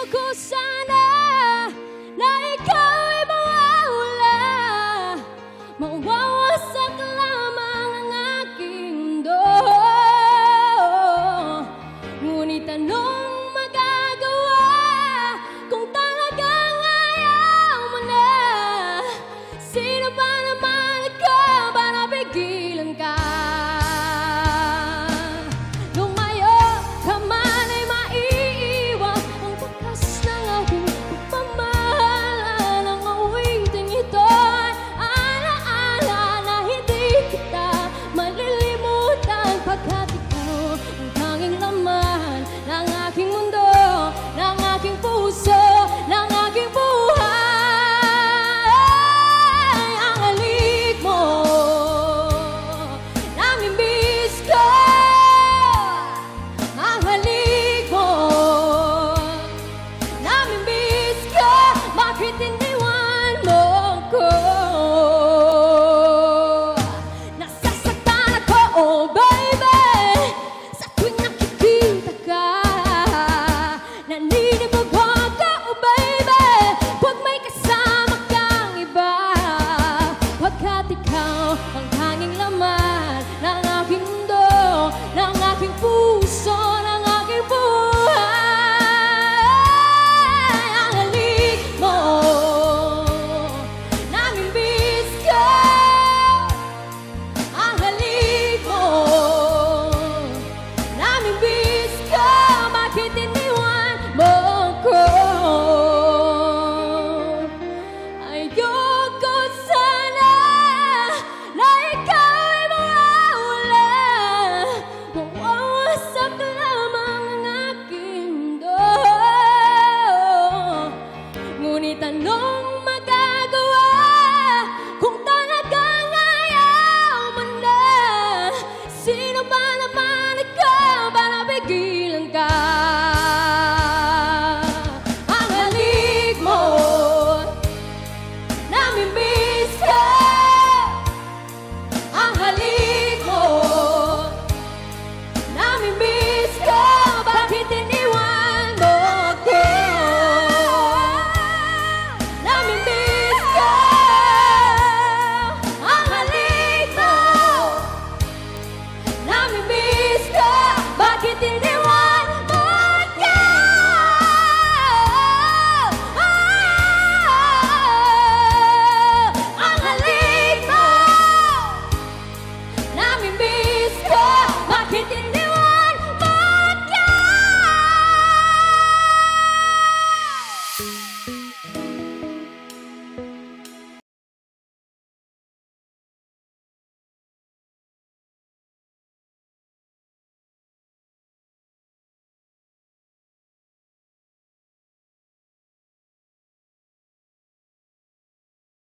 Ayoko sana na ikaw ay mawawala, mawawasak lamang ang aking mundo. Ngunit anong magagawa kung talagang ayaw mo na? Sino ba naman ako para pigilan ka? Lumayo ka man ay maiiwan ang bakas ng aking pagmamahal. Ang awiting ito'y alaala na hindi kita malilimutan, pagkat ikaw ang tanging laman ng aking mundo, ng aking puso, ng aking buhay. Ang halik mo, namimiss ko. Ang halik mo, namimiss ko. Bakit iniwan mo ko? Nasasaktan ako, oh baby, sa tuwing nakikita ka. Naninibog ako, oh baby, pag may kasama kang iba, pagkat ikaw ang tanging laman ng aking mundo, ng aking puso, ng aking buhay. Ang halik mo, namimiss ko. Ang halik mo, namimiss ko. Bakit iniwan mo ko? Ayoko sana na ikaw ay mawawala, mawawasak lamang ang aking mundo. Ngunit anong magagawa kung talagang ayaw mo na? Sino ba naman ako para pigilan ka? Ang halik mo, namimiss ko. Ang halik mo, namimiss ko. Bakit iniwan mo ko? Namimiss ko. Ang halik mo, namimiss ko. Bakit iniwan mo ko? Ang halik mo, namimiss ko. Bakit iniwan mo ko?